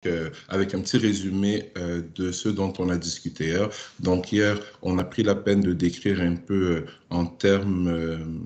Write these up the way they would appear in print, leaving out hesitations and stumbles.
avec un petit résumé de ce dont on a discuté hier. Donc hier, on a pris la peine de décrire un peu en termes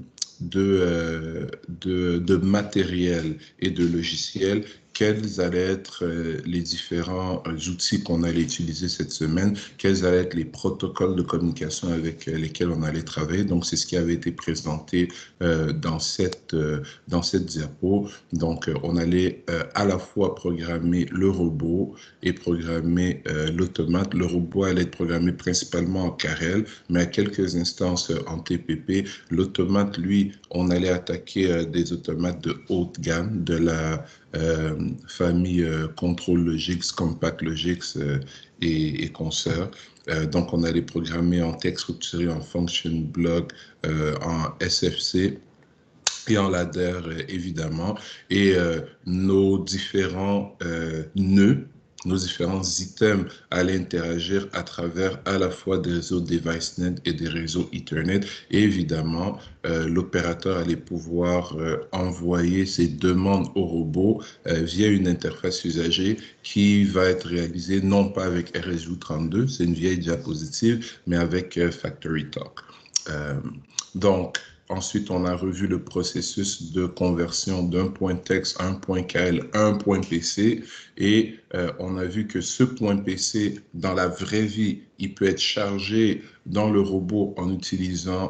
de matériel et de logiciel quels allaient être les différents outils qu'on allait utiliser cette semaine, quels allaient être les protocoles de communication avec lesquels on allait travailler. Donc, c'est ce qui avait été présenté dans cette diapo. Donc, on allait à la fois programmer le robot et programmer l'automate. Le robot allait être programmé principalement en Carel, mais à quelques instances en TPP. L'automate, lui, on allait attaquer des automates de haute gamme, de la famille Control Logix, Compact Logix et consorts. Donc, on allait programmer en texte structuré, en function block, en SFC et en ladder, évidemment. Et nos différents nœuds, nos différents items allaient interagir à travers à la fois des réseaux DeviceNet et des réseaux Ethernet. Et évidemment, l'opérateur allait pouvoir envoyer ses demandes au robot via une interface usagée qui va être réalisée non pas avec RSU32, c'est une vieille diapositive, mais avec Factory Talk. Donc, ensuite, on a revu le processus de conversion d'un point texte à un point KL à un point PC et on a vu que ce point PC, dans la vraie vie, il peut être chargé dans le robot en utilisant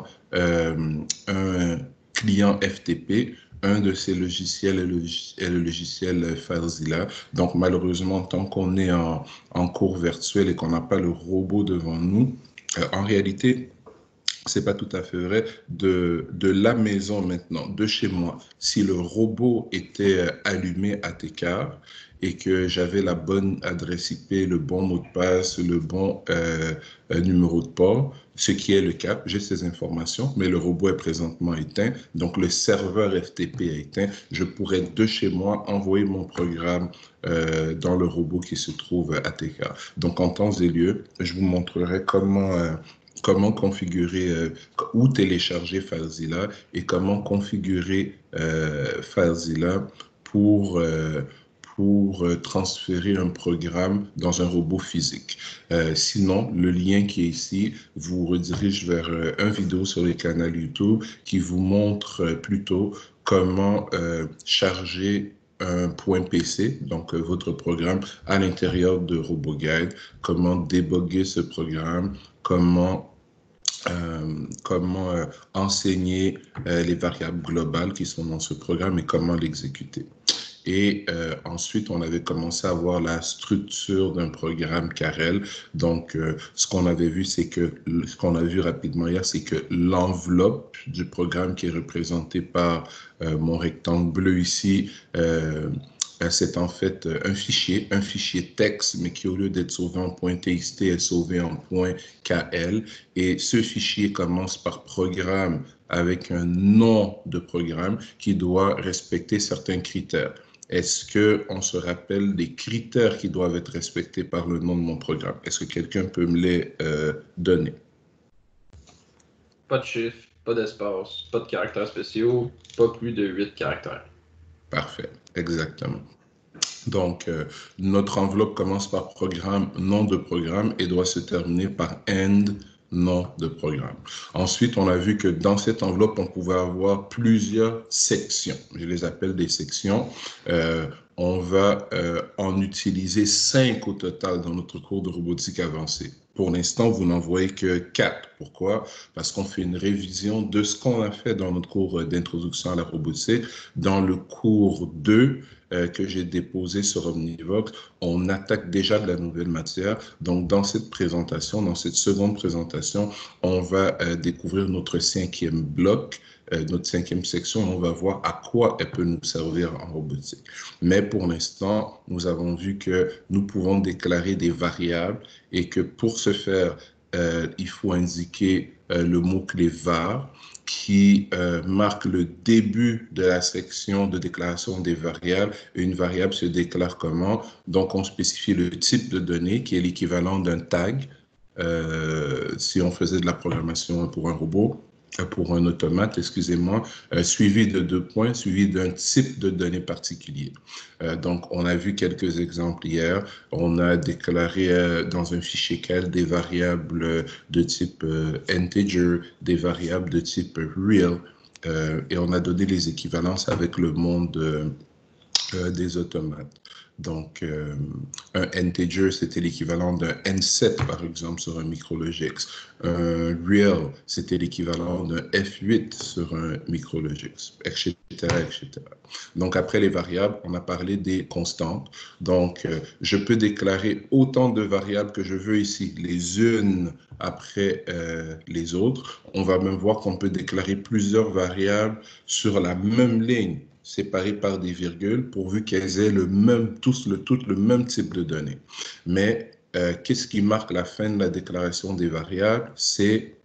un client FTP. Un de ces logiciels est le logiciel FileZilla. Donc, malheureusement, tant qu'on est en cours virtuel et qu'on n'a pas le robot devant nous, en réalité, c'est pas tout à fait vrai, de la maison maintenant, de chez moi, si le robot était allumé à Técart et que j'avais la bonne adresse IP, le bon mot de passe, le bon numéro de port, ce qui est le cas, j'ai ces informations, mais le robot est présentement éteint, donc le serveur FTP est éteint, je pourrais de chez moi envoyer mon programme dans le robot qui se trouve à Técart. Donc en temps et lieu, je vous montrerai comment configurer ou télécharger FileZilla et comment configurer FileZilla pour transférer un programme dans un robot physique. Sinon, le lien qui est ici vous redirige vers une vidéo sur le canal YouTube qui vous montre plutôt comment charger un point PC, donc votre programme, à l'intérieur de RoboGuide, comment déboguer ce programme, comment enseigner les variables globales qui sont dans ce programme et comment l'exécuter. Et ensuite, on avait commencé à voir la structure d'un programme Carel. Donc, ce qu'on avait vu, c'est que, ce qu'on a vu rapidement hier, c'est que l'enveloppe du programme qui est représentée par mon rectangle bleu ici, c'est en fait un fichier texte, mais qui au lieu d'être sauvé en .txt est sauvé en .kl. Et ce fichier commence par programme avec un nom de programme qui doit respecter certains critères. Est-ce qu'on se rappelle des critères qui doivent être respectés par le nom de mon programme? Est-ce que quelqu'un peut me les donner? Pas de chiffre, pas d'espace, pas de caractères spéciaux, pas plus de 8 caractères. Parfait, exactement. Donc, notre enveloppe commence par programme, nom de programme et doit se terminer par end, nom de programme. Ensuite, on a vu que dans cette enveloppe, on pouvait avoir plusieurs sections. Je les appelle des sections. On va en utiliser 5 au total dans notre cours de robotique avancée. Pour l'instant, vous n'en voyez que 4. Pourquoi? Parce qu'on fait une révision de ce qu'on a fait dans notre cours d'introduction à la robotique. Dans le cours 2, que j'ai déposé sur Omnivox, on attaque déjà de la nouvelle matière. Donc, dans cette présentation, dans cette seconde présentation, on va découvrir notre 5e bloc, notre 5e section. On va voir à quoi elle peut nous servir en robotique. Mais pour l'instant, nous avons vu que nous pouvons déclarer des variables et que pour ce faire, il faut indiquer le mot-clé var qui marque le début de la section de déclaration des variables. Une variable se déclare comment? Donc, on spécifie le type de données qui est l'équivalent d'un tag si on faisait de la programmation pour un robot. pour un automate, excusez-moi, suivi de 2 points, suivi d'un type de données particulier. Donc, on a vu quelques exemples hier. On a déclaré dans un fichier CAL des variables de type integer, des variables de type real, et on a donné les équivalences avec le monde des automates. Donc, un integer, c'était l'équivalent d'un N7, par exemple, sur un Micrologix. Un real, c'était l'équivalent d'un F8 sur un Micrologix, etc., etc. Donc, après les variables, on a parlé des constantes. Donc, je peux déclarer autant de variables que je veux ici, les unes après les autres. On va même voir qu'on peut déclarer plusieurs variables sur la même ligne, séparées par des virgules, pourvu qu'elles aient toutes le même type de données. Mais qu'est-ce qui marque la fin de la déclaration des variables? C'est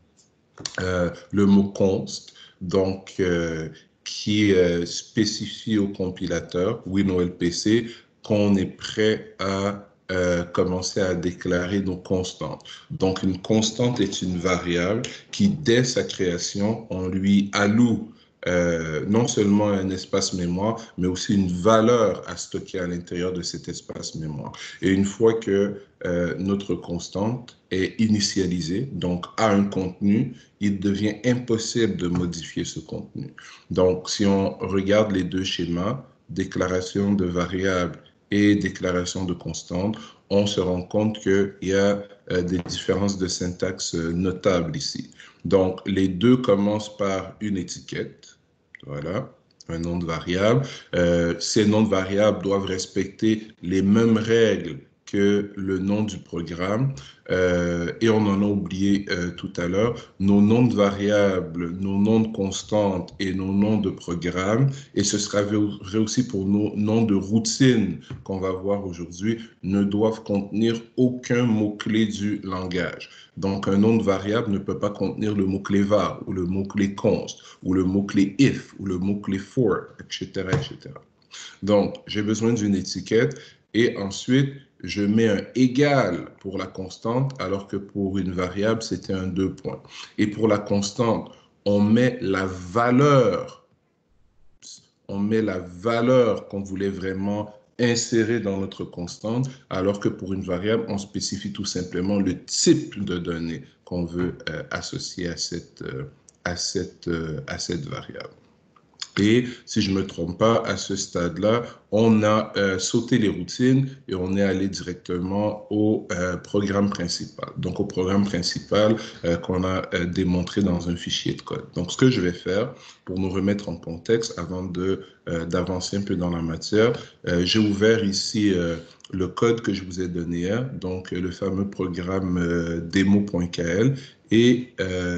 le mot const, donc qui spécifie au compilateur WinOLPC qu'on est prêt à commencer à déclarer nos constantes. Donc, une constante est une variable qui, dès sa création, on lui alloue non seulement un espace mémoire, mais aussi une valeur à stocker à l'intérieur de cet espace mémoire. Et une fois que notre constante est initialisée, donc a un contenu, il devient impossible de modifier ce contenu. Donc, si on regarde les deux schémas, déclaration de variables et déclaration de constante, on se rend compte qu'il y a des différences de syntaxe notables ici. Donc, les deux commencent par une étiquette. Voilà, un nom de variable. Ces noms de variables doivent respecter les mêmes règles que le nom du programme. Et on en a oublié tout à l'heure, nos noms de variables, nos noms de constantes et nos noms de programmes, et ce sera vrai aussi pour nos noms de routine qu'on va voir aujourd'hui, ne doivent contenir aucun mot-clé du langage. Donc, un nom de variable ne peut pas contenir le mot-clé var, ou le mot-clé const, ou le mot-clé if, ou le mot-clé for, etc., etc. Donc, j'ai besoin d'une étiquette et ensuite, je mets un égal pour la constante, alors que pour une variable, c'était un 2 points. Et pour la constante, on met la valeur qu'on voulait vraiment insérer dans notre constante, alors que pour une variable, on spécifie tout simplement le type de données qu'on veut associer à cette variable. Et si je ne me trompe pas, à ce stade-là, on a sauté les routines et on est allé directement au programme principal. Donc, au programme principal qu'on a démontré dans un fichier de code. Donc, ce que je vais faire pour nous remettre en contexte avant d'avancer un peu dans la matière, j'ai ouvert ici le code que je vous ai donné hier, donc le fameux programme demo.kl. Et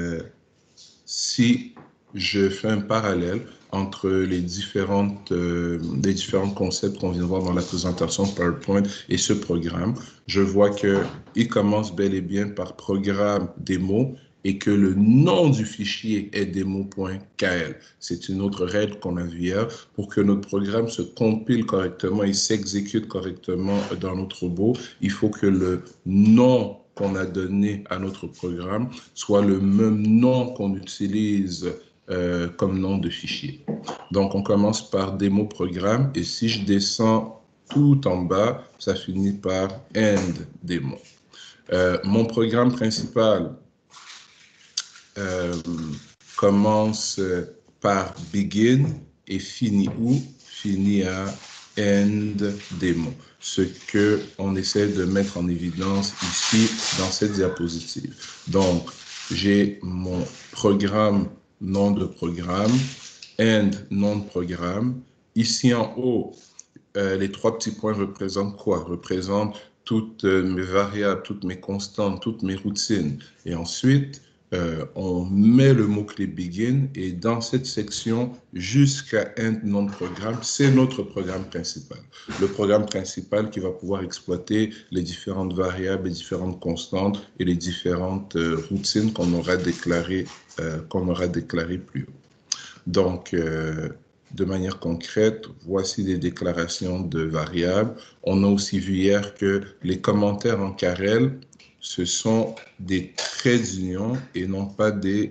si je fais un parallèle entre les différents concepts qu'on vient de voir dans la présentation PowerPoint et ce programme, je vois qu'il commence bel et bien par programme démo et que le nom du fichier est démo.kl. C'est une autre règle qu'on a vue hier. Pour que notre programme se compile correctement et s'exécute correctement dans notre robot, il faut que le nom qu'on a donné à notre programme soit le même nom qu'on utilise comme nom de fichier. Donc, on commence par démo programme et si je descends tout en bas, ça finit par end démo. Mon programme principal commence par begin et finit où? Finit à end démo. Ce qu'on essaie de mettre en évidence ici dans cette diapositive. Donc, j'ai mon programme, nom de programme, end, nom de programme. Ici en haut, les 3 petits points représentent quoi? Représentent toutes mes variables, toutes mes constantes, toutes mes routines. Et ensuite, on met le mot-clé begin et dans cette section, jusqu'à end nom de programme, c'est notre programme principal. Le programme principal qui va pouvoir exploiter les différentes variables, les différentes constantes et les différentes routines qu'on aura déclarées plus haut. Donc, de manière concrète, voici des déclarations de variables. On a aussi vu hier que les commentaires en carrel, ce sont des traits d'union et non pas des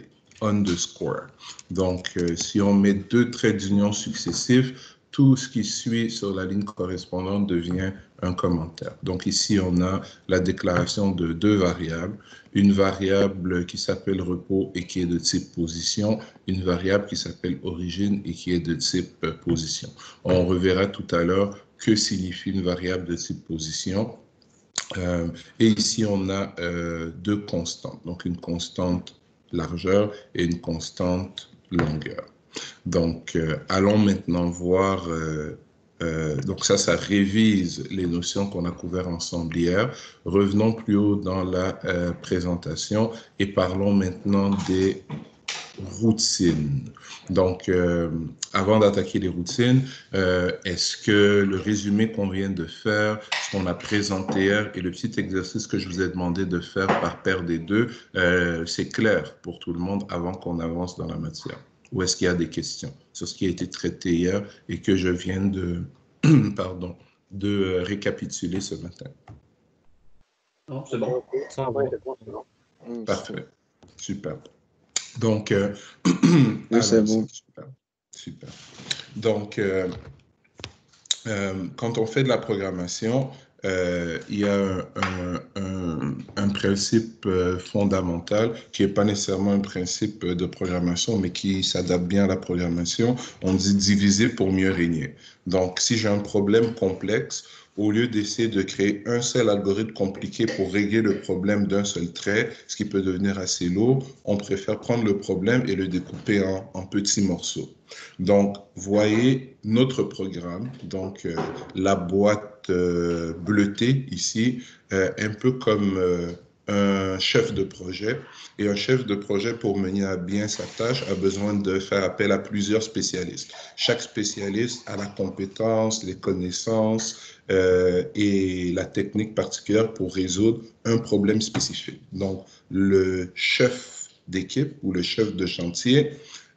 underscore. Donc, si on met deux traits d'union successifs, tout ce qui suit sur la ligne correspondante devient un commentaire. Donc ici, on a la déclaration de deux variables, une variable qui s'appelle repos et qui est de type position, une variable qui s'appelle origine et qui est de type position. On reverra tout à l'heure que signifie une variable de type position. Et ici, on a deux constantes, donc une constante largeur et une constante longueur. Donc, allons maintenant voir, donc ça révise les notions qu'on a couvertes ensemble hier. Revenons plus haut dans la présentation et parlons maintenant des routines. Donc, avant d'attaquer les routines, est-ce que le résumé qu'on vient de faire, ce qu'on a présenté hier et le petit exercice que je vous ai demandé de faire par paire des deux, c'est clair pour tout le monde avant qu'on avance dans la matière? Ou est-ce qu'il y a des questions sur ce qui a été traité hier et que je viens de, pardon, de récapituler ce matin? Non, c'est bon. Parfait. Super. Donc, c'est bon. Super. Donc, quand on fait de la programmation, il y a un principe fondamental qui n'est pas nécessairement un principe de programmation, mais qui s'adapte bien à la programmation. On dit diviser pour mieux régner. Donc, si j'ai un problème complexe, au lieu d'essayer de créer un seul algorithme compliqué pour régler le problème d'un seul trait, ce qui peut devenir assez lourd, on préfère prendre le problème et le découper en petits morceaux. Donc, voyez notre programme, donc la boîte bleutée ici, un peu comme un chef de projet. Et un chef de projet, pour mener à bien sa tâche, a besoin de faire appel à plusieurs spécialistes. Chaque spécialiste a la compétence, les connaissances et la technique particulière pour résoudre un problème spécifique. Donc, le chef d'équipe ou le chef de chantier,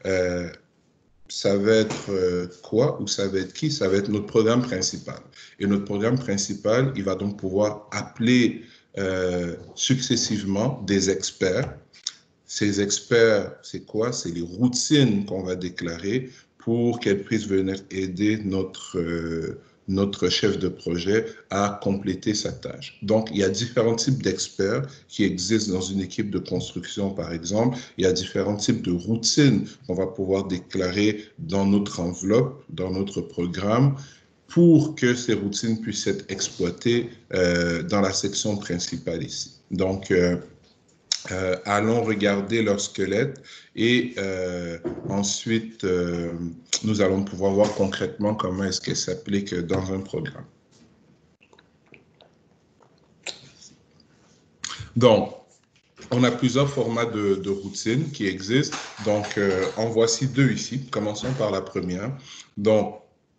ça va être quoi ou ça va être qui? Ça va être notre programme principal. Et notre programme principal, il va donc pouvoir appeler successivement des experts. Ces experts, c'est quoi? C'est les routines qu'on va déclarer pour qu'elles puissent venir aider notre chef de projet à compléter sa tâche. Donc, il y a différents types d'experts qui existent dans une équipe de construction, par exemple. Il y a différents types de routines qu'on va pouvoir déclarer dans notre enveloppe, dans notre programme, pour que ces routines puissent être exploitées dans la section principale ici. Donc, allons regarder leur squelette et ensuite, nous allons pouvoir voir concrètement comment est-ce qu'elle s'applique dans un programme. Donc, on a plusieurs formats de routines qui existent. Donc, en voici deux ici. Commençons par la première. Donc,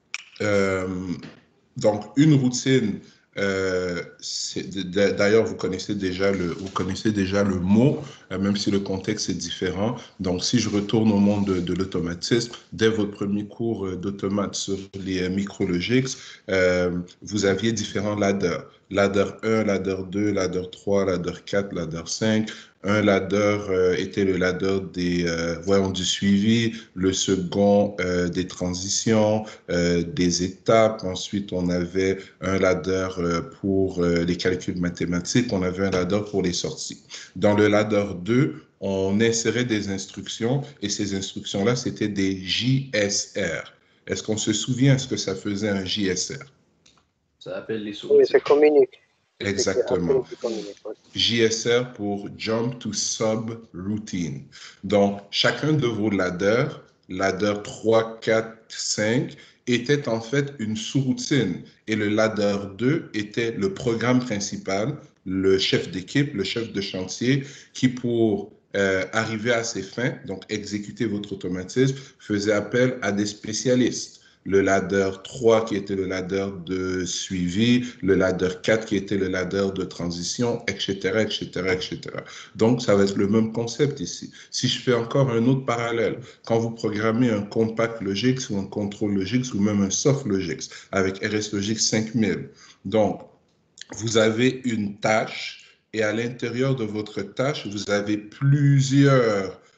une routine, d'ailleurs, vous connaissez déjà le mot, même si le contexte est différent. Donc, si je retourne au monde de l'automatisme, dès votre premier cours d'automate sur les micrologics, vous aviez différents ladders. Ladder 1, ladder 2, ladder 3, ladder 4, ladder 5. Un ladder était le ladder du suivi, le second des transitions, des étapes. Ensuite, on avait un ladder pour les calculs mathématiques, on avait un ladder pour les sorties. Dans le ladder 2, on insérait des instructions et ces instructions-là, c'était des JSR. Est-ce qu'on se souvient ce que ça faisait un JSR? Ça appelle les sources. Oui, c'est communique. Exactement. JSR pour Jump to Subroutine. Donc, chacun de vos ladders, ladder 3, 4, 5, était en fait une sous-routine. Et le ladder 2 était le programme principal, le chef d'équipe, le chef de chantier, qui pour arriver à ses fins, donc exécuter votre automatisme, faisait appel à des spécialistes. Le ladder 3 qui était le ladder de suivi, le ladder 4 qui était le ladder de transition, etc., etc., etc. Donc, ça va être le même concept ici. Si je fais encore un autre parallèle, quand vous programmez un compact Logix ou un contrôle Logix ou même un soft Logix avec RSLogix 5000, donc, vous avez une tâche et à l'intérieur de votre tâche, vous avez plusieurs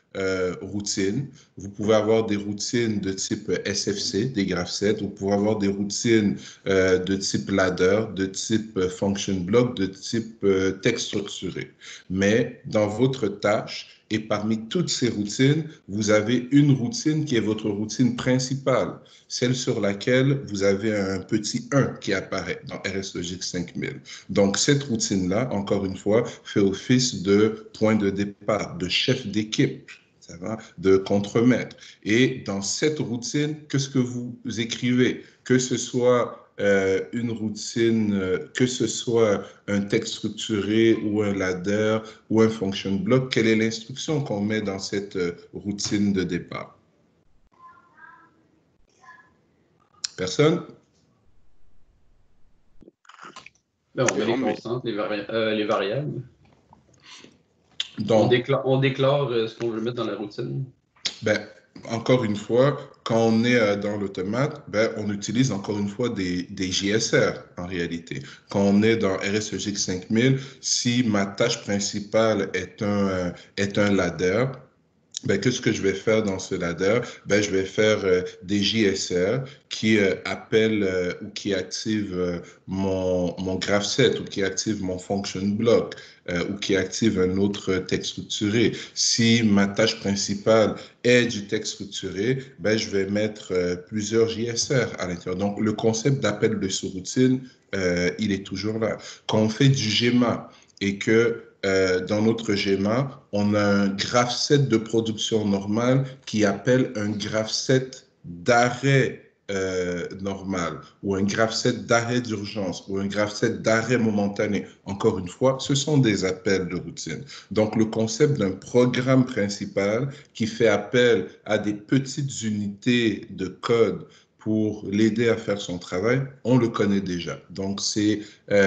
routines. Vous pouvez avoir des routines de type SFC, des graph sets. Vous pouvez avoir des routines de type ladder, de type function block, de type texte structuré. Mais dans votre tâche, et parmi toutes ces routines, vous avez une routine qui est votre routine principale, celle sur laquelle vous avez un petit 1 qui apparaît dans RSLogix 5000. Donc, cette routine-là, encore une fois, fait office de point de départ, de chef d'équipe, ça va, de contremaître. Et dans cette routine, qu'est-ce que vous écrivez? Que ce soit une routine, que ce soit un texte structuré ou un ladder ou un function block, quelle est l'instruction qu'on met dans cette routine de départ? Personne? Ben, on met les constantes, les variables. Donc, on déclare ce qu'on veut mettre dans la routine. Ben, encore une fois, quand on est dans l'automate, ben, on utilise encore une fois des JSR en réalité. Quand on est dans RSLogix 5000, si ma tâche principale est un ladder, ben, qu'est-ce que je vais faire dans ce ladder? Ben, je vais faire des JSR qui appellent ou qui activent mon graph set ou qui activent mon function block ou qui activent un autre texte structuré. Si ma tâche principale est du texte structuré, ben, je vais mettre plusieurs JSR à l'intérieur. Donc, le concept d'appel de sous-routine, il est toujours là. Quand on fait du GEMA et que dans notre GEMA, on a un graph set de production normale qui appelle un graph set d'arrêt normal ou un graph set d'arrêt d'urgence ou un graph set d'arrêt momentané. Encore une fois, ce sont des appels de routine. Donc, le concept d'un programme principal qui fait appel à des petites unités de code pour l'aider à faire son travail, on le connaît déjà. Donc, c'est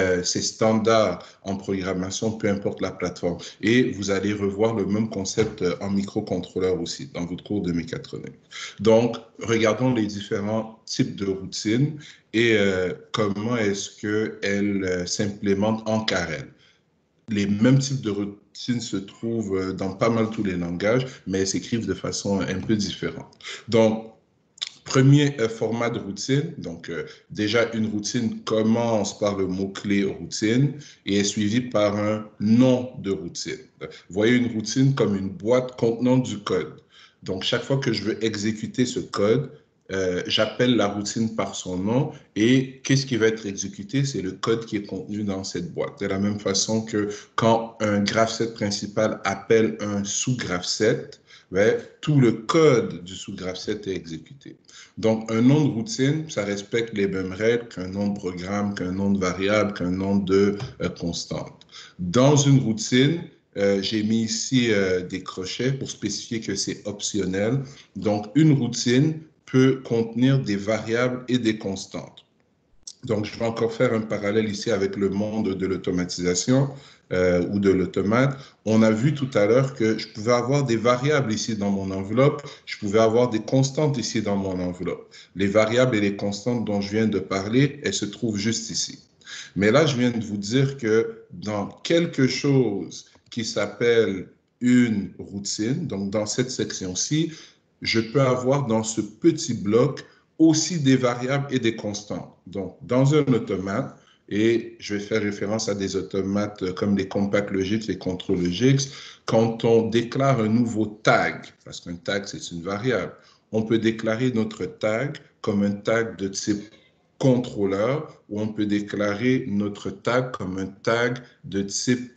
standard en programmation, peu importe la plateforme. Et vous allez revoir le même concept en microcontrôleur aussi, dans votre cours de mécatronique. Donc, regardons les différents types de routines et comment est-ce qu'elles s'implémentent en Carrel. Les mêmes types de routines se trouvent dans pas mal tous les langages, mais elles s'écrivent de façon un peu différente. Donc, premier format de routine, donc déjà une routine commence par le mot-clé routine et est suivie par un nom de routine. Voyez une routine comme une boîte contenant du code. Donc chaque fois que je veux exécuter ce code, j'appelle la routine par son nom et qu'est-ce qui va être exécuté? C'est le code qui est contenu dans cette boîte. De la même façon que quand un graph set principal appelle un sous-graph set, ben, tout le code du sous-graph set est exécuté. Donc, un nom de routine, ça respecte les mêmes règles qu'un nom de programme, qu'un nom de variable, qu'un nom de constante. Dans une routine, j'ai mis ici des crochets pour spécifier que c'est optionnel. Donc, une routine peut contenir des variables et des constantes. Donc, je vais encore faire un parallèle ici avec le monde de l'automatisation ou de l'automate. On a vu tout à l'heure que je pouvais avoir des variables ici dans mon enveloppe, je pouvais avoir des constantes ici dans mon enveloppe. Les variables et les constantes dont je viens de parler, elles se trouvent juste ici. Mais là, je viens de vous dire que dans quelque chose qui s'appelle une routine, donc dans cette section-ci, je peux avoir dans ce petit bloc aussi des variables et des constantes. Donc, dans un automate, et je vais faire référence à des automates comme les CompactLogix, les ControlLogix, quand on déclare un nouveau tag, parce qu'un tag, c'est une variable, on peut déclarer notre tag comme un tag de type contrôleur ou on peut déclarer notre tag comme un tag de type,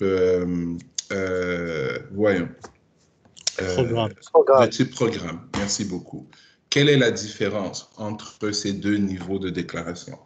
voyons, de type programme. Merci beaucoup. Quelle est la différence entre ces deux niveaux de déclaration?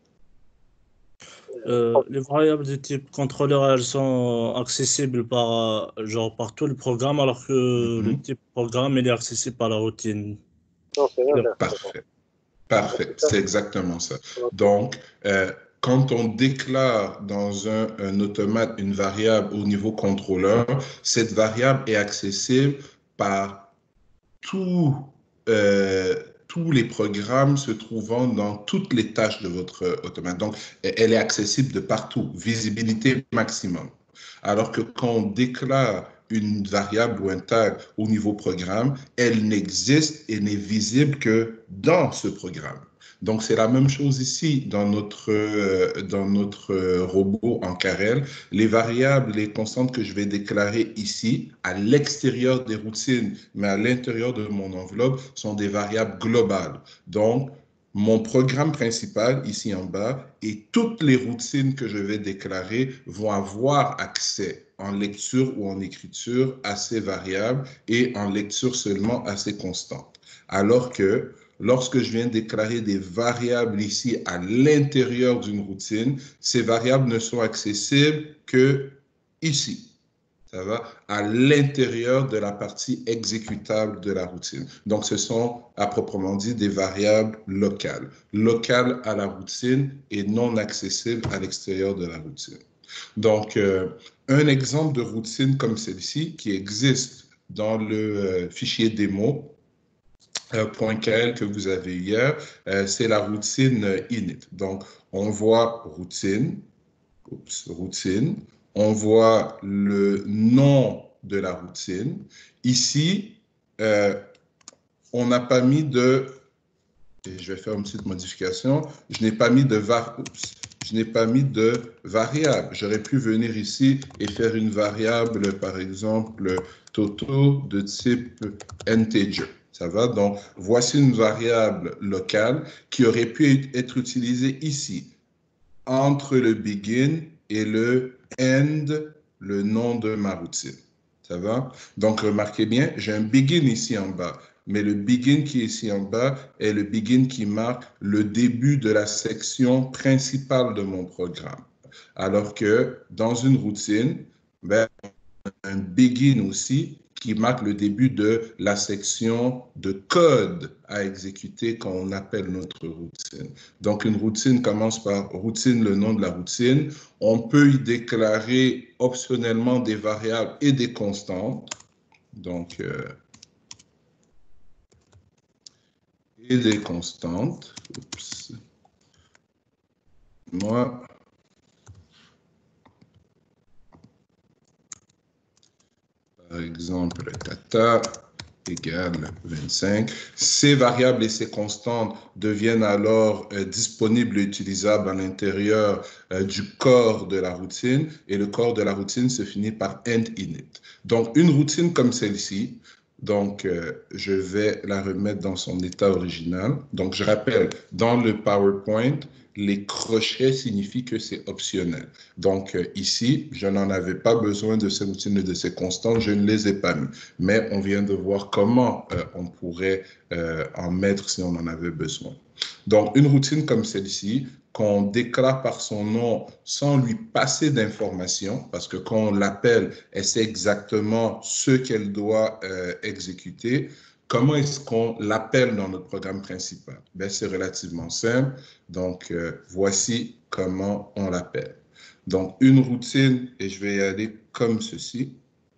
Les variables de type contrôleur, elles sont accessibles par tout le programme, alors que le type programme, il est accessible par la routine. Non, c'est vrai. Parfait. Parfait, c'est exactement ça. Donc, quand on déclare dans un automate une variable au niveau contrôleur, cette variable est accessible par tous les programmes se trouvant dans toutes les tâches de votre automate. Donc, elle est accessible de partout, visibilité maximum. Alors que quand on déclare une variable ou un tag au niveau programme, elle n'existe et n'est visible que dans ce programme. Donc, c'est la même chose ici dans notre robot en Karel. Les variables, les constantes que je vais déclarer ici, à l'extérieur des routines, mais à l'intérieur de mon enveloppe, sont des variables globales. Donc, mon programme principal, ici en bas, et toutes les routines que je vais déclarer vont avoir accès en lecture ou en écriture à ces variables et en lecture seulement à ces constantes. Alors que lorsque je viens déclarer des variables ici à l'intérieur d'une routine, ces variables ne sont accessibles que ici. Ça va à l'intérieur de la partie exécutable de la routine. Donc, ce sont à proprement dit des variables locales, locales à la routine et non accessibles à l'extérieur de la routine. Donc, un exemple de routine comme celle-ci qui existe dans le fichier démo .kl que vous avez hier, c'est la routine init. Donc, on voit routine, on voit le nom de la routine. Ici, on n'a pas mis de, et je vais faire une petite modification, je n'ai pas mis de variable. J'aurais pu venir ici et faire une variable, par exemple, toto de type integer. Ça va? Donc, voici une variable locale qui aurait pu être utilisée ici, entre le begin et le end, le nom de ma routine. Ça va? Donc, remarquez bien, j'ai un begin ici en bas, mais le begin qui est ici en bas est le begin qui marque le début de la section principale de mon programme. Alors que dans une routine, ben, un begin aussi qui marque le début de la section de code à exécuter quand on appelle notre routine. Donc, une routine commence par routine, le nom de la routine. On peut y déclarer optionnellement des variables et des constantes. Donc, et des constantes. Oups. Moi, par exemple, tata égale 25. Ces variables et ces constantes deviennent alors disponibles et utilisables à l'intérieur du corps de la routine et le corps de la routine se finit par end init. Donc, une routine comme celle-ci, donc je vais la remettre dans son état original. Donc, je rappelle, dans le PowerPoint, les crochets signifient que c'est optionnel. Donc, ici, je n'en avais pas besoin de ces routines et de ces constantes, je ne les ai pas mis. Mais on vient de voir comment on pourrait en mettre si on en avait besoin. Donc, une routine comme celle-ci, qu'on déclare par son nom sans lui passer d'informations, parce que quand on l'appelle, elle sait exactement ce qu'elle doit exécuter. Comment est-ce qu'on l'appelle dans notre programme principal? Ben, c'est relativement simple. Donc, voici comment on l'appelle. Donc, une routine, et je vais y aller comme ceci.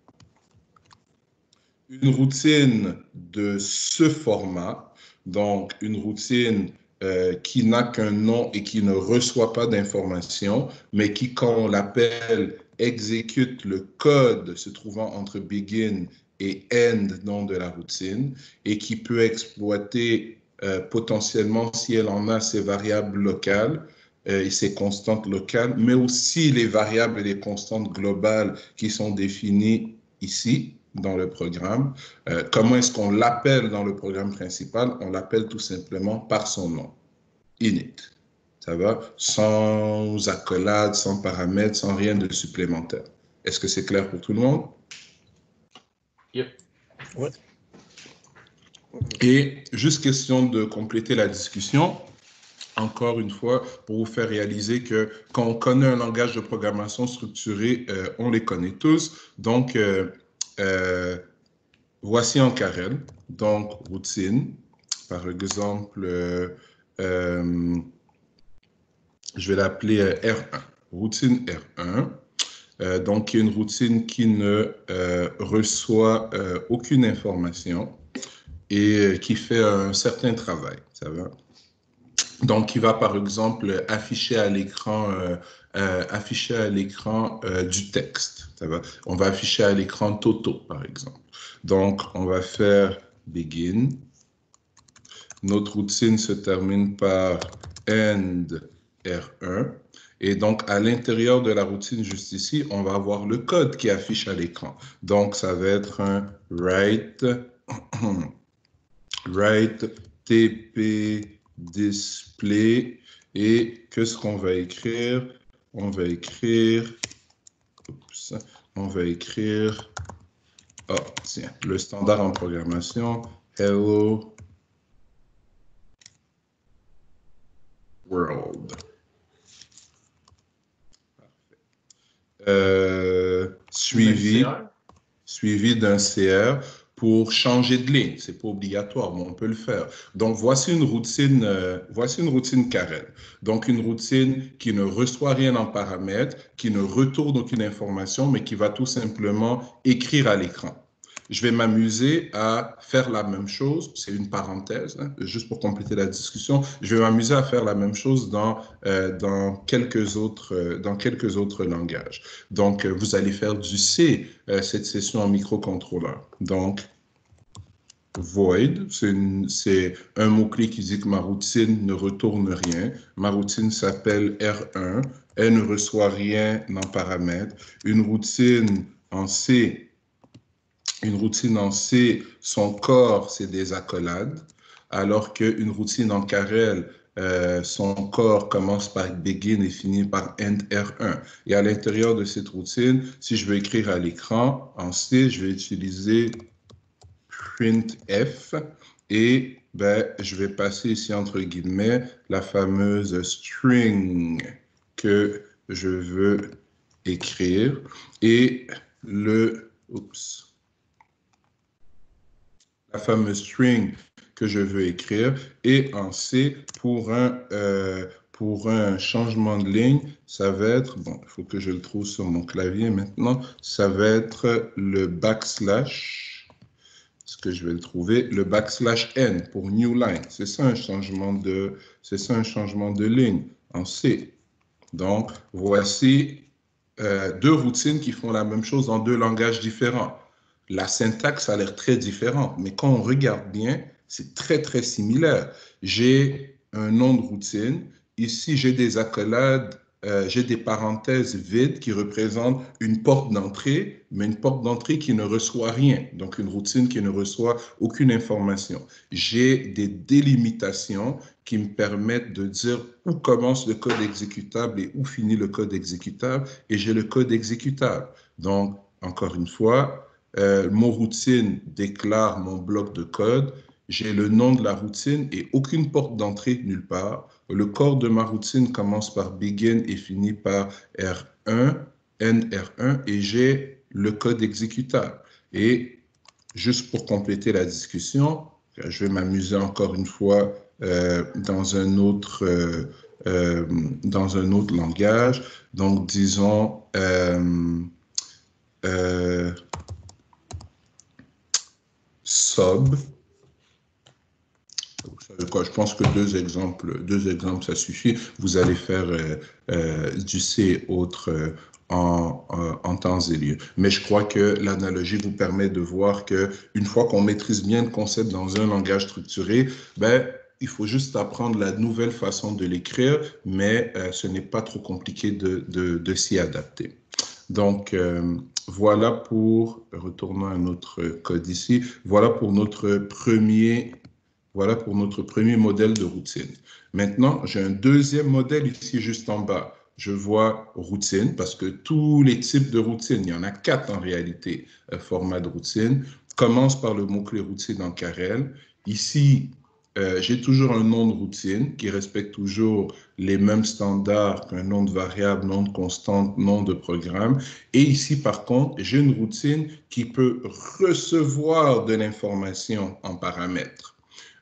Une routine de ce format, donc une routine qui n'a qu'un nom et qui ne reçoit pas d'informations, mais qui, quand on l'appelle, exécute le code se trouvant entre begin et end, nom de la routine, et qui peut exploiter potentiellement, si elle en a, ses variables locales et ses constantes locales, mais aussi les variables et les constantes globales qui sont définies ici dans le programme. Comment est-ce qu'on l'appelle dans le programme principal? On l'appelle tout simplement par son nom, init. Ça va? Sans accolade, sans paramètres, sans rien de supplémentaire. Est-ce que c'est clair pour tout le monde? Yep. Ouais. Et juste question de compléter la discussion, encore une fois, pour vous faire réaliser que quand on connaît un langage de programmation structuré, on les connaît tous. Donc, voici en Karel, donc routine, par exemple, je vais l'appeler R1, routine R1. Donc, une routine qui ne reçoit aucune information et qui fait un certain travail, ça va? Donc, qui va, par exemple, afficher à l'écran afficher à l'écran du texte. On va afficher à l'écran Toto, par exemple. Donc, on va faire begin. Notre routine se termine par end R1. Et donc, à l'intérieur de la routine juste ici, on va avoir le code qui affiche à l'écran. Donc, ça va être un write, write TP display. Et qu'est-ce qu'on va écrire? On va écrire, oh, tiens, le standard en programmation, hello world. Suivi d'un CR pour changer de ligne. Ce n'est pas obligatoire, mais on peut le faire. Donc, voici une routine Karen. Donc, une routine qui ne reçoit rien en paramètres, qui ne retourne aucune information, mais qui va tout simplement écrire à l'écran. Je vais m'amuser à faire la même chose, c'est une parenthèse, hein, juste pour compléter la discussion, je vais m'amuser à faire la même chose dans quelques autres langages. Donc, vous allez faire du C, cette session en microcontrôleur. Donc, void, c'est un mot-clé qui dit que ma routine ne retourne rien. Ma routine s'appelle R1, elle ne reçoit rien en paramètres. Une routine en C, son corps, c'est des accolades, alors qu'une routine en Karel, son corps commence par begin et finit par end R1. Et à l'intérieur de cette routine, si je veux écrire à l'écran, en C, je vais utiliser printf et je vais passer ici entre guillemets la fameuse string que je veux écrire et la fameuse string que je veux écrire et en C pour un changement de ligne, ça va être, bon, il faut que je le trouve sur mon clavier maintenant, ça va être le backslash, est-ce que je vais le trouver, le backslash n pour new line. C'est ça un changement de ligne en C. Donc, voici deux routines qui font la même chose dans deux langages différents. La syntaxe a l'air très différente, mais quand on regarde bien, c'est très, très similaire. J'ai un nom de routine. Ici, j'ai des accolades, j'ai des parenthèses vides qui représentent une porte d'entrée, mais une porte d'entrée qui ne reçoit rien. Donc, une routine qui ne reçoit aucune information. J'ai des délimitations qui me permettent de dire où commence le code exécutable et où finit le code exécutable. Et j'ai le code exécutable. Donc, encore une fois, mon routine déclare mon bloc de code, j'ai le nom de la routine et aucune porte d'entrée nulle part. Le corps de ma routine commence par begin et finit par R1, end R1 et j'ai le code exécutable. Et juste pour compléter la discussion, je vais m'amuser encore une fois dans un autre langage. Donc, disons sub. Je pense que deux exemples, ça suffit. Vous allez faire du C autre en temps et lieu. Mais je crois que l'analogie vous permet de voir qu'une fois qu'on maîtrise bien le concept dans un langage structuré, il faut juste apprendre la nouvelle façon de l'écrire, mais ce n'est pas trop compliqué de s'y adapter. Donc, voilà pour, retournons à notre code ici, voilà pour notre premier modèle de routine. Maintenant, j'ai un deuxième modèle ici juste en bas. Je vois routine parce que tous les types de routines, il y en a 4 en réalité, format de routine, commence par le mot-clé routine en Karel. Ici, j'ai toujours un nom de routine qui respecte toujours les mêmes standards qu'un nom de variable, nom de constante, nom de programme. Et ici, par contre, j'ai une routine qui peut recevoir de l'information en paramètres.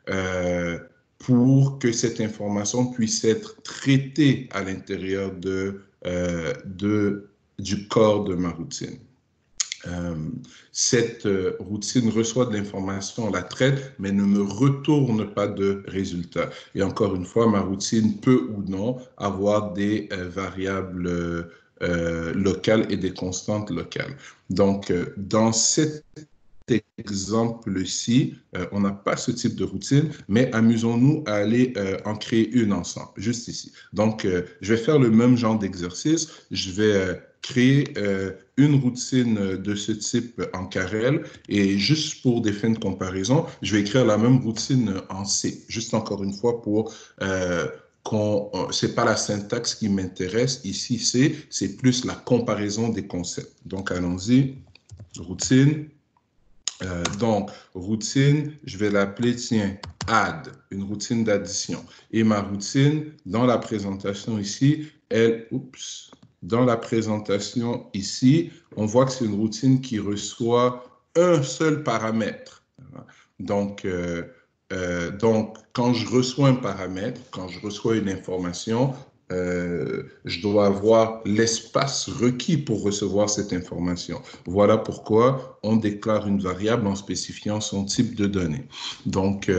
Pour que cette information puisse être traitée à l'intérieur du corps de ma routine. cette routine reçoit de l'information, la traite, mais ne me retourne pas de résultat. Et encore une fois, ma routine peut ou non avoir des variables locales et des constantes locales. Donc, dans cet exemple-ci, on n'a pas ce type de routine, mais amusons-nous à aller en créer une ensemble, juste ici. Donc, je vais faire le même genre d'exercice. Je vais créer une routine de ce type en Carrel et juste pour des fins de comparaison, je vais écrire la même routine en C, juste encore une fois pour c'est pas la syntaxe qui m'intéresse ici, c'est plus la comparaison des concepts. Donc, allons-y, routine. Donc, routine, je vais l'appeler, tiens, add, une routine d'addition. Et ma routine, dans la présentation ici, dans la présentation ici, on voit que c'est une routine qui reçoit un seul paramètre. Donc, quand je reçois un paramètre, quand je reçois une information, je dois avoir l'espace requis pour recevoir cette information. Voilà pourquoi on déclare une variable en spécifiant son type de données. Donc,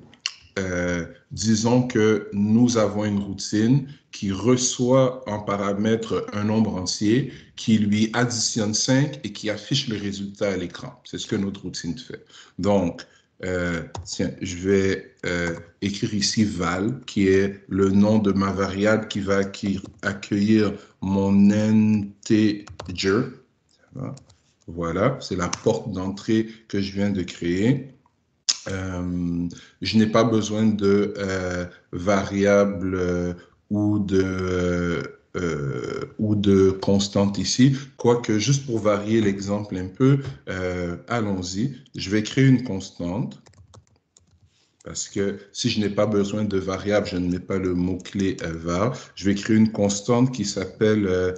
disons que nous avons une routine qui reçoit en paramètre un nombre entier, qui lui additionne 5 et qui affiche le résultat à l'écran. C'est ce que notre routine fait. Donc, tiens, je vais écrire ici val, qui est le nom de ma variable qui va accueillir mon integer. Voilà, c'est la porte d'entrée que je viens de créer. Je n'ai pas besoin de variable ou de constante ici, quoique juste pour varier l'exemple un peu, allons-y. Je vais créer une constante parce que si je n'ai pas besoin de variable, je ne mets pas le mot-clé var. Je vais créer une constante qui s'appelle,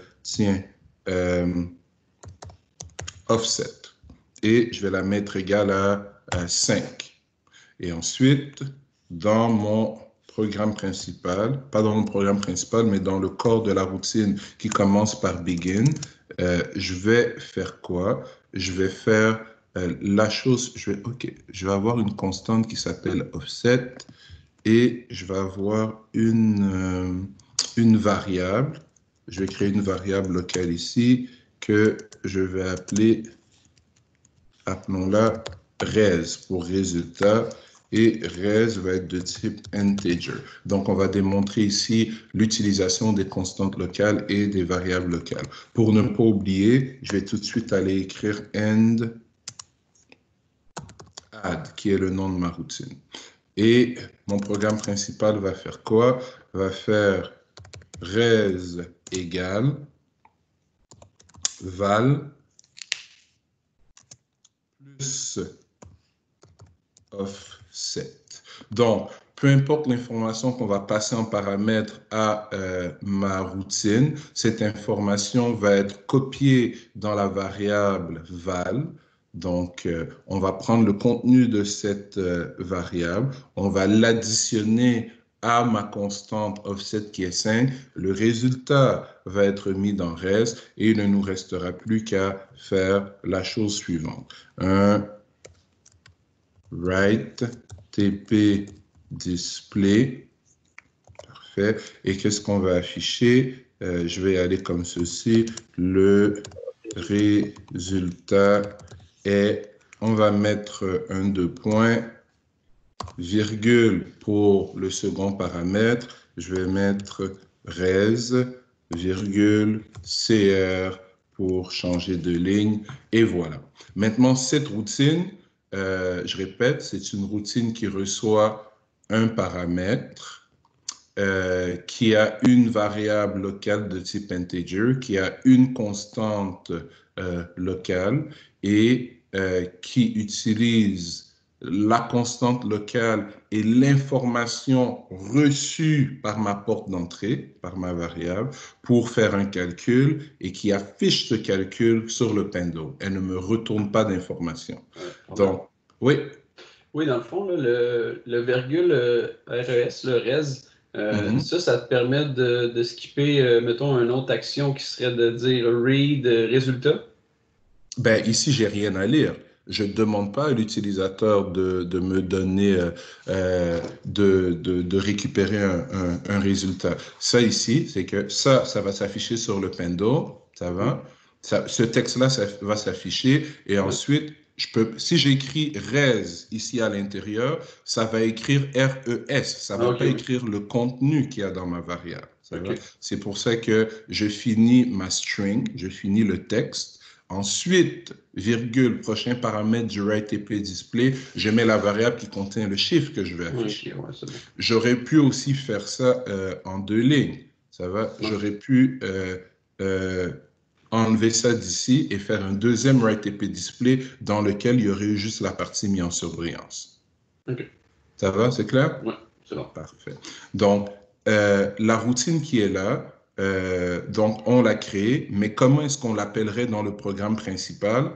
offset. Et je vais la mettre égale à 5. Et ensuite, dans mon programme principal, pas dans mon programme principal, mais dans le corps de la routine qui commence par begin, je vais faire quoi? Je vais faire la chose, je vais avoir une constante qui s'appelle offset et je vais avoir une variable. Je vais créer une variable locale ici que je vais appeler, appelons-la res pour résultat. Et res va être de type integer. Donc, on va démontrer ici l'utilisation des constantes locales et des variables locales. Pour ne pas oublier, je vais tout de suite aller écrire end add, qui est le nom de ma routine. Et mon programme principal va faire quoi? Va faire res égale val plus offset. Donc, peu importe l'information qu'on va passer en paramètre à ma routine, cette information va être copiée dans la variable val. Donc, on va prendre le contenu de cette variable, on va l'additionner à ma constante offset qui est 5. Le résultat va être mis dans res et il ne nous restera plus qu'à faire la chose suivante. Write TP display. Parfait. Et qu'est-ce qu'on va afficher? Je vais aller comme ceci. Le résultat est, on va mettre un 2 points, virgule pour le second paramètre. Je vais mettre res, virgule, cr pour changer de ligne. Et voilà. Maintenant, cette routine, je répète, c'est une routine qui reçoit un paramètre qui a une variable locale de type integer, qui a une constante locale et qui utilise la constante locale et l'information reçue par ma porte d'entrée, par ma variable, pour faire un calcul et qui affiche ce calcul sur le Pendo. Elle ne me retourne pas d'information. Donc, oui. Oui, dans le fond, là, le virgule RES, le res, ça te permet de skipper, mettons, une autre action qui serait de dire read résultat. Ben, ici, j'ai rien à lire. Je ne demande pas à l'utilisateur de me donner, de récupérer un résultat. Ça ici, c'est que ça va s'afficher sur le Pendo, ça va. Ce texte-là, ça va s'afficher et ensuite, si j'écris res ici à l'intérieur, ça va écrire RES. Ça ne va pas écrire le contenu qu'il y a dans ma variable. Ça va? C'est pour ça que je finis ma string, je finis le texte. Ensuite, virgule, prochain paramètre du WriteTP-Display, je mets la variable qui contient le chiffre que je vais afficher. Okay, ouais, bon. J'aurais pu aussi faire ça en 2 lignes. Ça va? J'aurais pu enlever ça d'ici et faire un deuxième WriteTP-Display dans lequel il y aurait eu juste la partie mise en surbrillance. OK. Ça va? C'est clair? Oui, c'est bon. Parfait. Donc, la routine qui est là, donc on l'a créée, mais comment est-ce qu'on l'appellerait dans le programme principal?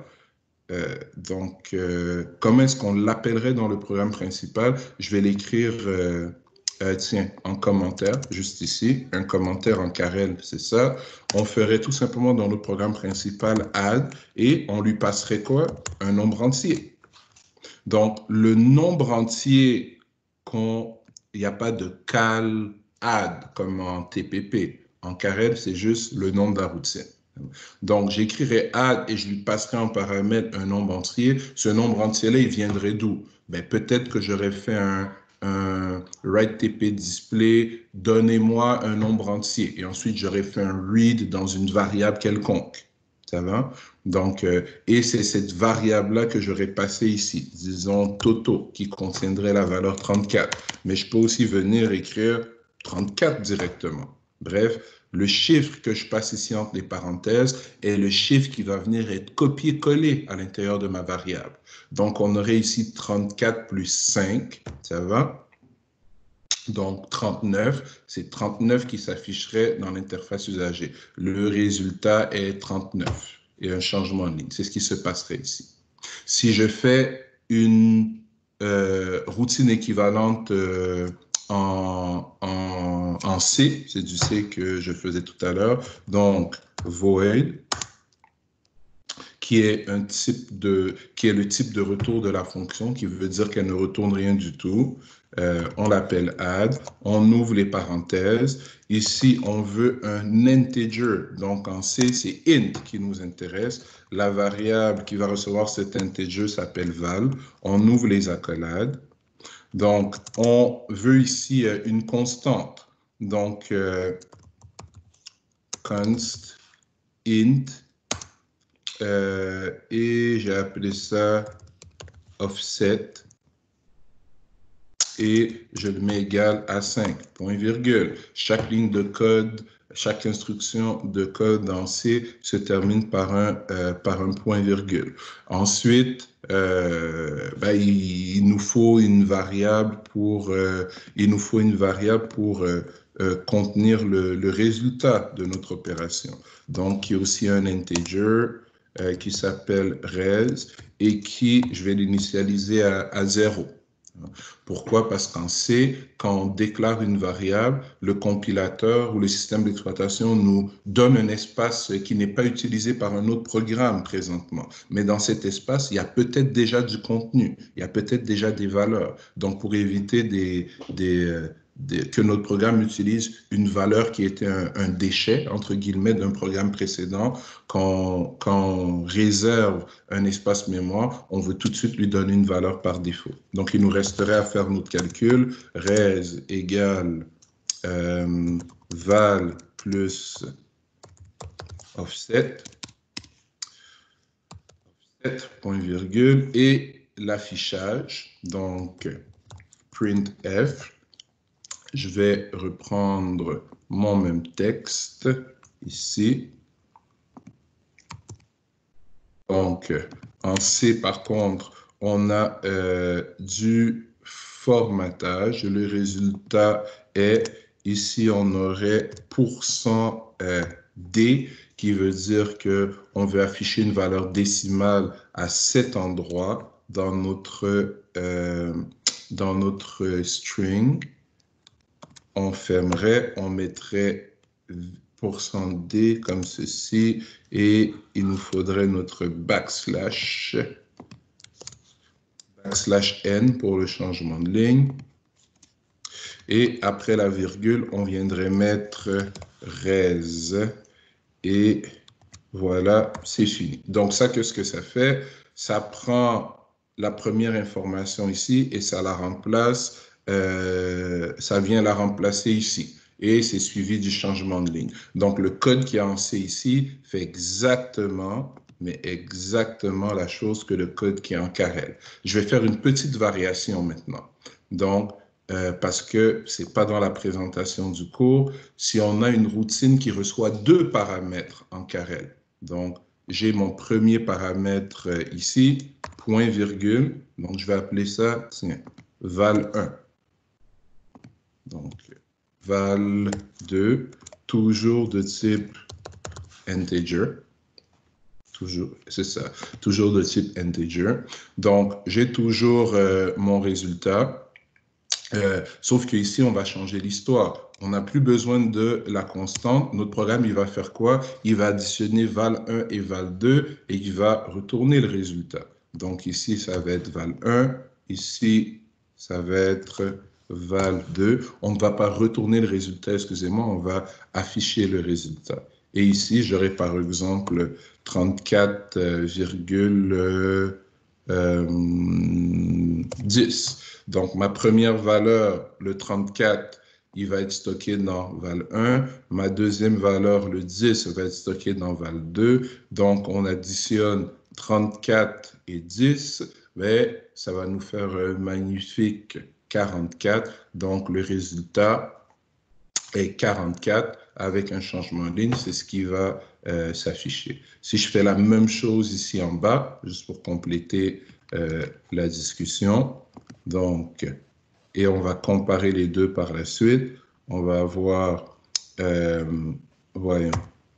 Comment est-ce qu'on l'appellerait dans le programme principal? Je vais l'écrire, tiens, en commentaire, juste ici, un commentaire en carrel, c'est ça. On ferait tout simplement dans le programme principal add et on lui passerait quoi? Un nombre entier. Donc, le nombre entier il n'y a pas de cal add comme en TPP. En carrel, c'est juste le nombre de la routine. Donc, j'écrirai add et je lui passerai en paramètre un nombre entier. Ce nombre entier-là, il viendrait d'où? Ben, peut-être que j'aurais fait un WriteTP-Display, donnez-moi un nombre entier. Et ensuite, j'aurais fait un read dans une variable quelconque. Ça va? Donc, et c'est cette variable-là que j'aurais passée ici, disons Toto, qui contiendrait la valeur 34. Mais je peux aussi venir écrire 34 directement. Bref, le chiffre que je passe ici entre les parenthèses est le chiffre qui va venir être copié-collé à l'intérieur de ma variable. Donc, on aurait ici 34 plus 5, ça va? Donc, 39, c'est 39 qui s'afficherait dans l'interface usagée. Le résultat est 39 et un changement en ligne. C'est ce qui se passerait ici. Si je fais une routine équivalente en C, c'est du C que je faisais tout à l'heure, donc void, qui est le type de retour de la fonction, qui veut dire qu'elle ne retourne rien du tout. On l'appelle add, on ouvre les parenthèses. Ici, on veut un integer. Donc, en C, c'est int qui nous intéresse. La variable qui va recevoir cet integer s'appelle val. On ouvre les accolades. Donc, on veut ici une constante. Donc, const int, et j'ai appelé ça offset. Et je le mets égal à 5, point virgule. Chaque ligne de code, chaque instruction de code dans C se termine par un point virgule. Ensuite, il nous faut une variable pour, contenir le résultat de notre opération. Donc, il y a aussi un integer qui s'appelle res et je vais l'initialiser à 0. Pourquoi? Parce qu'en C, quand on déclare une variable, le compilateur ou le système d'exploitation nous donne un espace qui n'est pas utilisé par un autre programme présentement. Mais dans cet espace, il y a peut-être déjà du contenu, il y a peut-être déjà des valeurs. Donc, pour éviter que notre programme utilise une valeur qui était un déchet, entre guillemets, d'un programme précédent, quand on réserve un espace mémoire, on veut tout de suite lui donner une valeur par défaut. Donc, il nous resterait à faire notre calcul. Res égale val plus offset, point virgule, et l'affichage, donc printf. Je vais reprendre mon même texte ici. Donc, en C, par contre, on a du formatage. Le résultat est, ici, on aurait %D, qui veut dire qu'on veut afficher une valeur décimale à cet endroit dans notre string. On fermerait, on mettrait %D comme ceci, et il nous faudrait notre backslash N pour le changement de ligne. Et après la virgule, on viendrait mettre res. Et voilà, c'est fini. Donc ça, qu'est-ce que ça fait? Ça prend la première information ici et ça la remplace, ça vient la remplacer ici. Et c'est suivi du changement de ligne. Donc le code qui est en C ici fait exactement, mais exactement la chose que le code qui est en Carrel. Je vais faire une petite variation maintenant. Donc, parce que ce n'est pas dans la présentation du cours, si on a une routine qui reçoit 2 paramètres en Carrel. Donc, j'ai mon premier paramètre ici, point virgule. Donc, je vais appeler ça, tiens, val1. Donc, val2, toujours de type integer. Toujours, c'est ça, toujours de type integer. Donc, j'ai toujours mon résultat. Sauf qu'ici, on va changer l'histoire. On n'a plus besoin de la constante. Notre programme, il va faire quoi? Il va additionner val1 et val2 et il va retourner le résultat. Donc ici, ça va être val1. Ici, ça va être val2. On ne va pas retourner le résultat, excusez-moi, on va afficher le résultat. Et ici, j'aurai par exemple 34,10. Donc, ma première valeur, le 34, il va être stocké dans val1. Ma deuxième valeur, le 10, va être stocké dans val2. Donc, on additionne 34 et 10. Mais ça va nous faire un magnifique 44. Donc, le résultat est 44 avec un changement de ligne. C'est ce qui va s'afficher. Si je fais la même chose ici en bas, juste pour compléter la discussion, donc, et on va comparer les deux par la suite. On va avoir, voyons,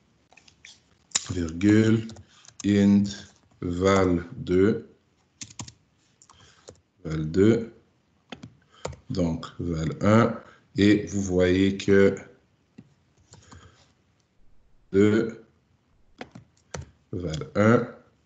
virgule, int val2, donc val1, et vous voyez que val1,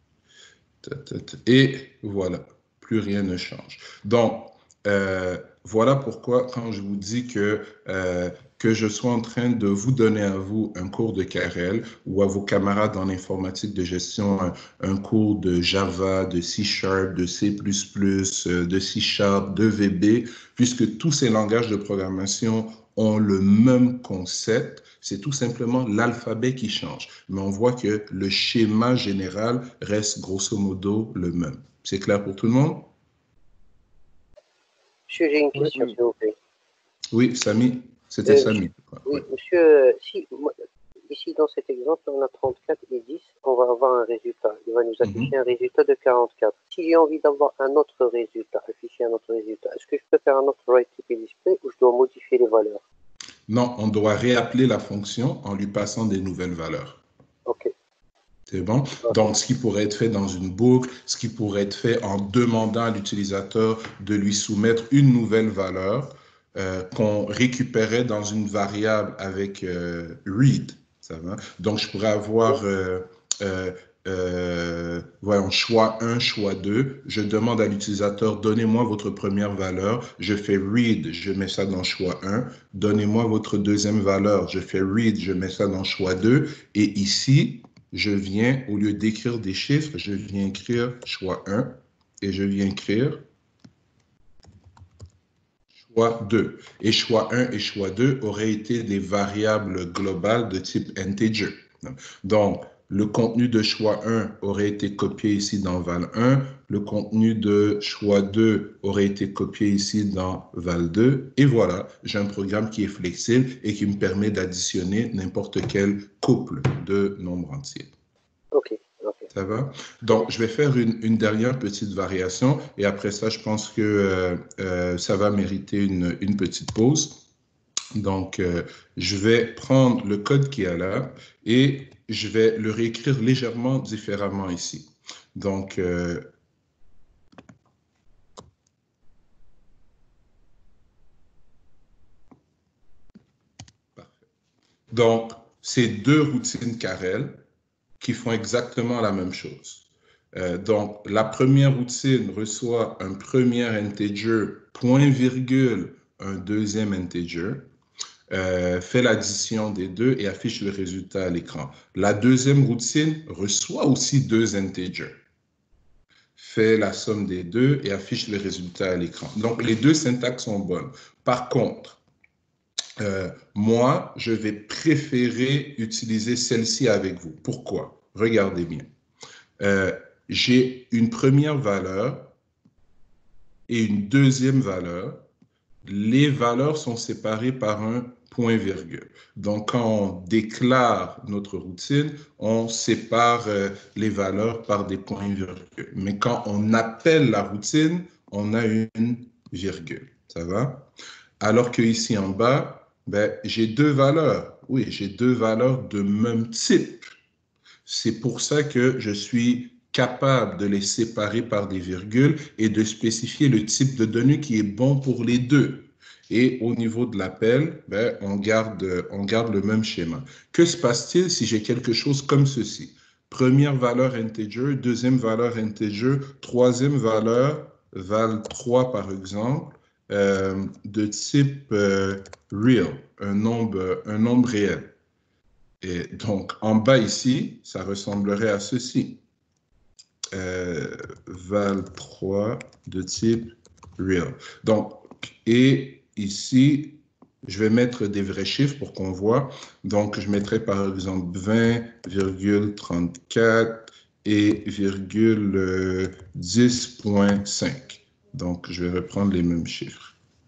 et voilà, plus rien ne change. Donc, voilà pourquoi quand je vous dis que je sois en train de vous donner à vous un cours de Carrel ou à vos camarades en informatique de gestion un cours de Java, de C#, de C++, de C#, de VB, puisque tous ces langages de programmation ont le même concept, c'est tout simplement l'alphabet qui change. Mais on voit que le schéma général reste grosso modo le même. C'est clair pour tout le monde? Monsieur, j'ai une question, s'il vous plaît. Oui, Samy. C'était Samy. Oui, monsieur, si, ici, dans cet exemple, on a 34 et 10, on va avoir un résultat. Il va nous afficher un résultat de 44. Si j'ai envie d'avoir un autre résultat, afficher un autre résultat, est-ce que je peux faire un autre write TP display ou je dois modifier les valeurs? Non, on doit réappeler la fonction en lui passant des nouvelles valeurs. OK. C'est bon? Donc, ce qui pourrait être fait dans une boucle, ce qui pourrait être fait en demandant à l'utilisateur de lui soumettre une nouvelle valeur qu'on récupérait dans une variable avec read. Ça va? Donc, je pourrais avoir voyons, choix 1, choix 2. Je demande à l'utilisateur, donnez-moi votre première valeur. Je fais read, je mets ça dans choix 1. Donnez-moi votre deuxième valeur. Je fais read, je mets ça dans choix 2. Et ici, je viens, au lieu d'écrire des chiffres, je viens écrire choix 1 et je viens écrire choix 2. Et choix 1 et choix 2 auraient été des variables globales de type integer. Donc, le contenu de choix 1 aurait été copié ici dans val 1. Le contenu de choix 2 aurait été copié ici dans val 2. Et voilà, j'ai un programme qui est flexible et qui me permet d'additionner n'importe quel couple de nombres entiers. OK. Ça va? Donc, je vais faire une dernière petite variation et après ça, je pense que ça va mériter une petite pause. Donc, je vais prendre le code qui est là et je vais le réécrire légèrement différemment ici. Donc, parfait. Donc, c'est deux routines Carrel qui font exactement la même chose. Donc, la première routine reçoit un premier integer, point virgule, un deuxième integer, fait l'addition des deux et affiche le résultat à l'écran. La deuxième routine reçoit aussi deux integers, fait la somme des deux et affiche le résultat à l'écran. Donc, les deux syntaxes sont bonnes. Par contre, moi, je vais préférer utiliser celle-ci avec vous. Pourquoi? Regardez bien. J'ai une première valeur et une deuxième valeur. Les valeurs sont séparées par un point-virgule. Donc, quand on déclare notre routine, on sépare les valeurs par des points-virgules. Mais quand on appelle la routine, on a une virgule. Ça va? Alors que ici en bas, ben, j'ai deux valeurs. Oui, j'ai deux valeurs de même type. C'est pour ça que je suis capable de les séparer par des virgules et de spécifier le type de données qui est bon pour les deux. Et au niveau de l'appel, ben, on garde le même schéma. Que se passe-t-il si j'ai quelque chose comme ceci? Première valeur integer, deuxième valeur integer, troisième valeur, val3 par exemple, de type real, un nombre réel. Et donc, en bas ici, ça ressemblerait à ceci. Val3 de type real. Donc, et ici, je vais mettre des vrais chiffres pour qu'on voit. Donc, je mettrai par exemple 20,34 et 10,5. Donc, je vais reprendre les mêmes chiffres.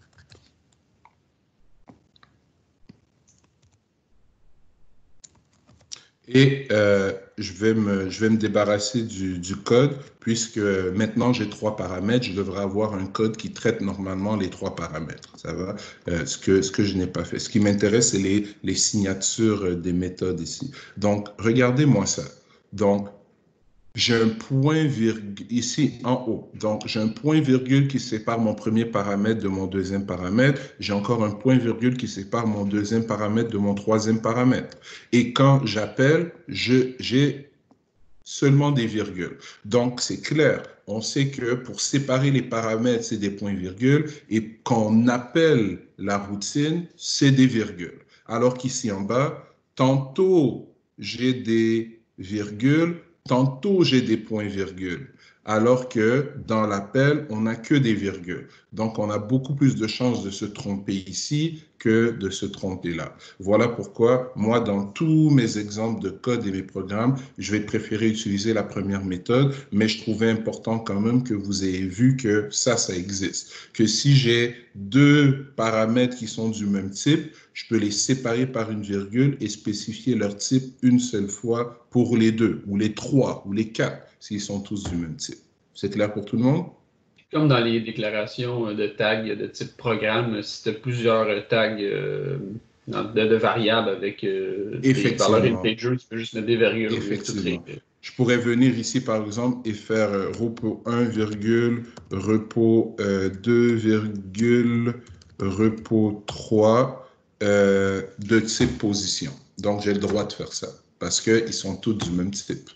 Et je vais me débarrasser du code puisque maintenant j'ai trois paramètres. Je devrais avoir un code qui traite normalement les trois paramètres. Ça va? Ce que je n'ai pas fait. Ce qui m'intéresse, c'est les signatures des méthodes ici. Donc, regardez-moi ça. Donc, j'ai un point-virgule ici en haut. Donc, j'ai un point-virgule qui sépare mon premier paramètre de mon deuxième paramètre. J'ai encore un point-virgule qui sépare mon deuxième paramètre de mon troisième paramètre. Et quand j'appelle, j'ai seulement des virgules. Donc, c'est clair. On sait que pour séparer les paramètres, c'est des points-virgules. Et quand on appelle la routine, c'est des virgules. Alors qu'ici en bas, tantôt, j'ai des virgules, tantôt j'ai des points-virgules, alors que dans l'appel, on n'a que des virgules. Donc, on a beaucoup plus de chances de se tromper ici que de se tromper là. Voilà pourquoi, moi, dans tous mes exemples de code et mes programmes, je vais préférer utiliser la première méthode, mais je trouvais important quand même que vous ayez vu que ça existe. Que si j'ai deux paramètres qui sont du même type, je peux les séparer par une virgule et spécifier leur type une seule fois pour les deux, ou les trois, ou les quatre, s'ils sont tous du même type. C'est clair pour tout le monde? Comme dans les déclarations de tags de type programme, si tu as plusieurs tags de variables avec des valeurs integer, tu peux juste mettre des virgules. Effectivement. Je pourrais venir ici, par exemple, et faire repos 1, repos 2, repos 3 de type position. Donc, j'ai le droit de faire ça parce qu'ils sont tous du même type.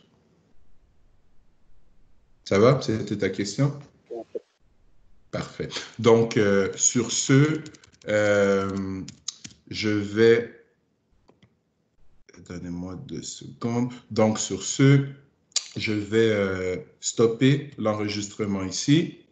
Ça va? C'était ta question? Parfait. Donc, sur ce, je vais... Donnez-moi 2 secondes. Donc, sur ce, je vais stopper l'enregistrement ici.